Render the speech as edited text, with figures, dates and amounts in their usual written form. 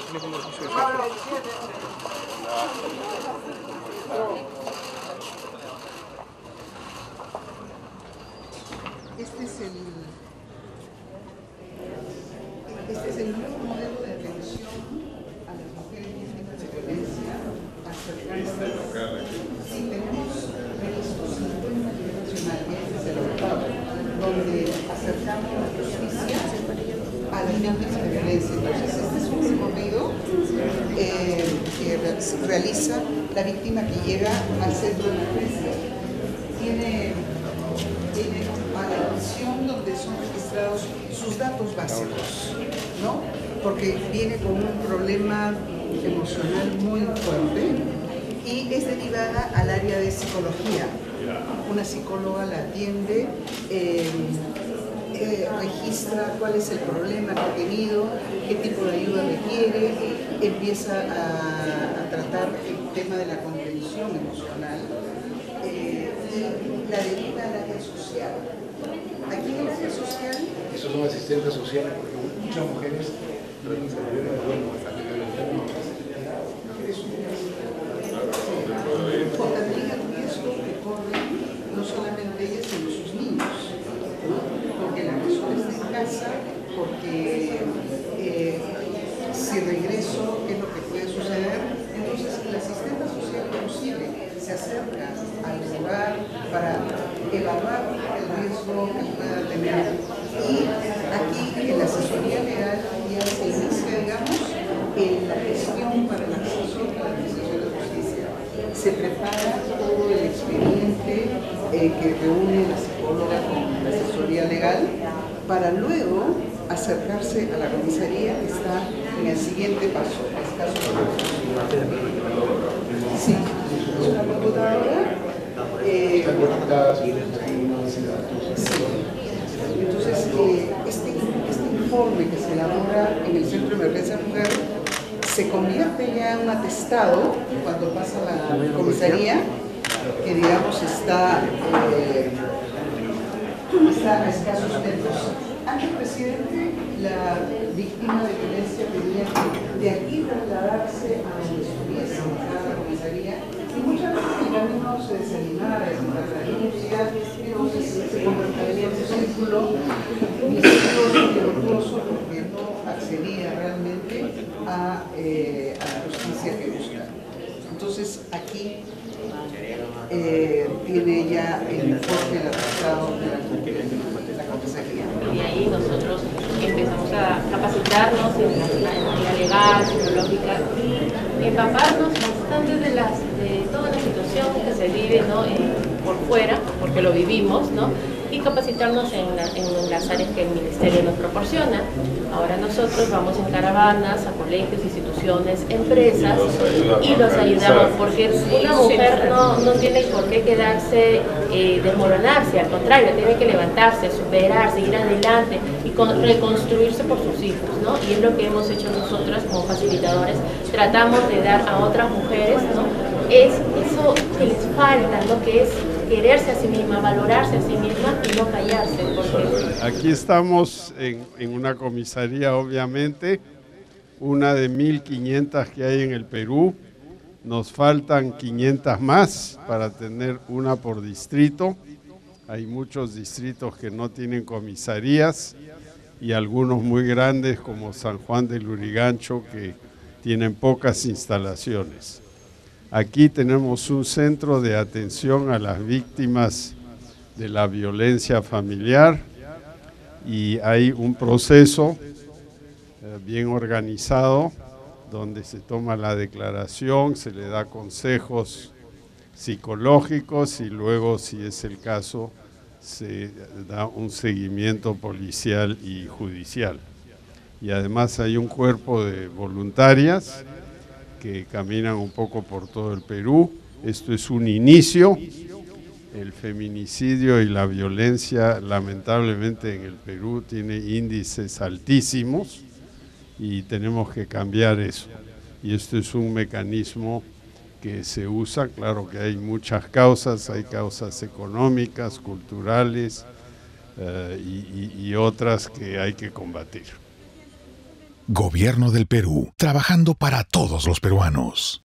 Este es el nuevo modelo de atención a las mujeres víctimas de violencia, sí, tenemos previsto 50 a nivel nacional, y este es el octavo, donde acercamos la justicia a las víctimas de violencia. Entonces, este es un recorrido que realiza la víctima que llega al centro de emergencia. Tiene a la atención donde son registrados sus datos básicos, ¿no? Porque viene con un problema emocional muy fuerte y es derivada al área de psicología. Una psicóloga la atiende, registra cuál es el problema que ha tenido, qué tipo de ayuda requiere, empieza a tratar el tema de la contención emocional y la deriva al área social. Aquí en el área social... Esos son asistentes sociales porque muchas mujeres fortalezcan el riesgo que corren no solamente ellas, sino sus niños, ¿no? Porque la persona está en casa, porque si regreso, ¿qué es lo que puede suceder? Entonces, el asistente social inclusive se acerca al lugar para evaluar el riesgo que pueda tener. Y aquí, en la asesoría legal, ya se inicia, digamos, en la gestión para el acceso a la administración de justicia. Se prepara todo el expediente que reúne la psicóloga con la asesoría legal para luego acercarse a la comisaría que está en el siguiente paso, el caso de sí, es una computadora. Entonces, este informe que se elabora en el Centro de Emergencia Mujer se convierte ya en un atestado cuando pasa a la comisaría, que digamos está a escasos metros. Antes, presidente, la víctima de violencia tenía que de aquí trasladarse a donde estuviese a la comisaría, y muchas veces el camino se desanimaba, la denuncia, entonces se convertía en un círculo virtuoso porque no accedía realmente a la justicia que busca. Entonces, aquí tiene ya el informe del atestado de la comisaría. Y de ahí nosotros empezamos a capacitarnos en la área legal, psicológica y empaparnos bastante de toda la situación que se vive, ¿no? Por fuera, porque lo vivimos, ¿no? Y capacitarnos en las áreas que el Ministerio nos proporciona. Ahora nosotros vamos en caravanas a colegios, instituciones, empresas y los ayudamos, porque una mujer no tiene por qué quedarse, desmoronarse, al contrario, tiene que levantarse, superar, seguir adelante y reconstruirse por sus hijos, ¿no? Y es lo que hemos hecho nosotras como facilitadores, tratamos de dar a otras mujeres, ¿no? Es eso que les falta, ¿no? Que es quererse a sí misma, valorarse a sí misma y no callarse. Porque... Aquí estamos en una comisaría, obviamente, una de 1.500 que hay en el Perú. Nos faltan 500 más para tener una por distrito. Hay muchos distritos que no tienen comisarías y algunos muy grandes como San Juan del Lurigancho que tienen pocas instalaciones. Aquí tenemos un centro de atención a las víctimas de la violencia familiar y hay un proceso bien organizado donde se toma la declaración, se le da consejos psicológicos y luego, si es el caso, se da un seguimiento policial y judicial. Y además hay un cuerpo de voluntarias que caminan un poco por todo el Perú. Esto es un inicio. El feminicidio y la violencia, lamentablemente, en el Perú tiene índices altísimos y tenemos que cambiar eso. Y esto es un mecanismo que se usa, claro que hay muchas causas, hay causas económicas, culturales y otras que hay que combatir. Gobierno del Perú, trabajando para todos los peruanos.